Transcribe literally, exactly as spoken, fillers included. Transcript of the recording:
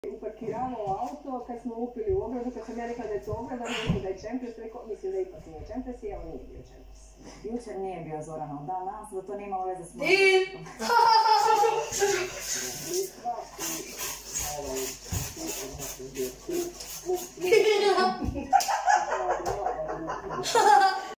Uparkiramo auto, kad smo upili u ogradu, kad sam ja rekla da je to ograda, rekao da je Čempres, rekao, mislim da ipak nije Čempres, i evo nije bio Čempres. Jučer nije bio Zoranov dan, nadam se da to nema veze s mojom. Din!